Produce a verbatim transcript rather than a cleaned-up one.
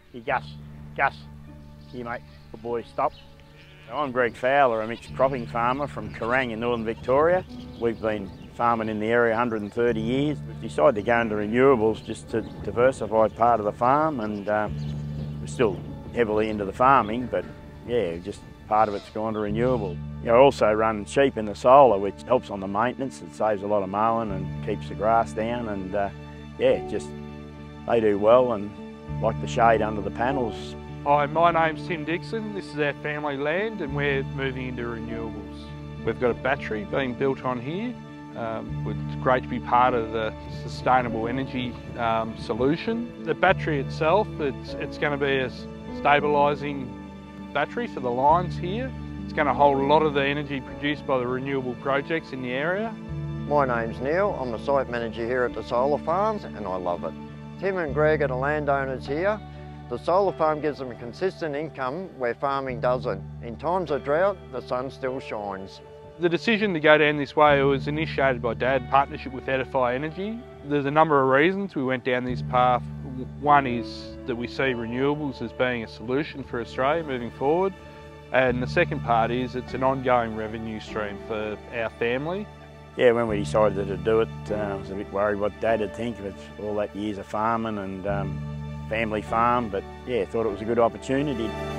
Hey, Gus, Gus, here mate, good boy, stop. So I'm Greg Fowler, a mixed cropping farmer from Kerrang in northern Victoria. We've been farming in the area one hundred thirty years. We've decided to go into renewables just to diversify part of the farm, and um, we're still heavily into the farming, but yeah, just part of it's gone to renewable. You know, I also run sheep in the solar, which helps on the maintenance. It saves a lot of mowing and keeps the grass down, and uh, yeah, just they do well and like the shade under the panels. Hi, my name's Tim Dixon. This is our family land and we're moving into renewables. We've got a battery being built on here. Um, it's great to be part of the sustainable energy um, solution. The battery itself, it's, it's going to be a stabilising battery for the lines here. It's going to hold a lot of the energy produced by the renewable projects in the area. My name's Neil. I'm the site manager here at the solar farms and I love it. Tim and Greg are the landowners here. The solar farm gives them a consistent income where farming doesn't. In times of drought, the sun still shines. The decision to go down this way was initiated by Dad in partnership with Edify Energy. There's a number of reasons we went down this path. One is that we see renewables as being a solution for Australia moving forward. And the second part is it's an ongoing revenue stream for our family. Yeah, when we decided to do it, uh, I was a bit worried what Dad would think of it, all that years of farming and um, family farm, but yeah, thought it was a good opportunity.